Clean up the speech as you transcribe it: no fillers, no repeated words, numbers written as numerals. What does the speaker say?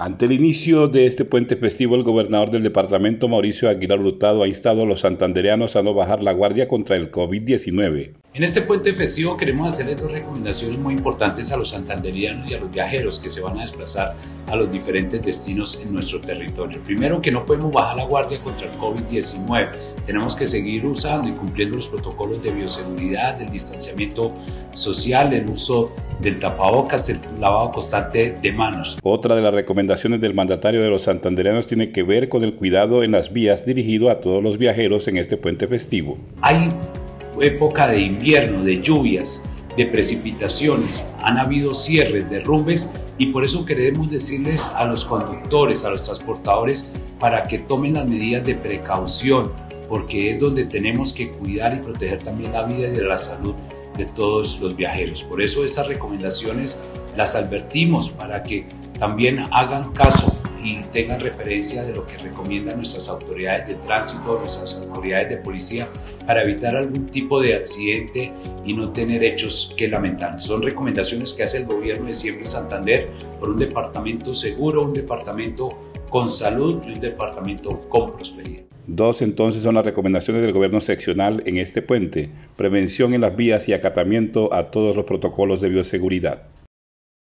Ante el inicio de este puente festivo, el gobernador del departamento, Mauricio Aguilar Hurtado, ha instado a los santandereanos a no bajar la guardia contra el COVID-19. En este puente festivo queremos hacerles dos recomendaciones muy importantes a los santandereanos y a los viajeros que se van a desplazar a los diferentes destinos en nuestro territorio. Primero, que no podemos bajar la guardia contra el COVID-19. Tenemos que seguir usando y cumpliendo los protocolos de bioseguridad, del distanciamiento social, el uso del tapabocas, el lavado constante de manos. Otra de las recomendaciones del mandatario de los santandereanos tiene que ver con el cuidado en las vías dirigido a todos los viajeros en este puente festivo. Hay época de invierno, de lluvias, de precipitaciones, han habido cierres, derrumbes y por eso queremos decirles a los conductores, a los transportadores, para que tomen las medidas de precaución, porque es donde tenemos que cuidar y proteger también la vida y la salud de todos los viajeros. Por eso estas recomendaciones las advertimos para que también hagan caso y tengan referencia de lo que recomiendan nuestras autoridades de tránsito, nuestras autoridades de policía, para evitar algún tipo de accidente y no tener hechos que lamentar. Son recomendaciones que hace el gobierno de Siempre Santander por un departamento seguro, un departamento con salud y un departamento con prosperidad. Dos entonces son las recomendaciones del gobierno seccional en este puente: prevención en las vías y acatamiento a todos los protocolos de bioseguridad.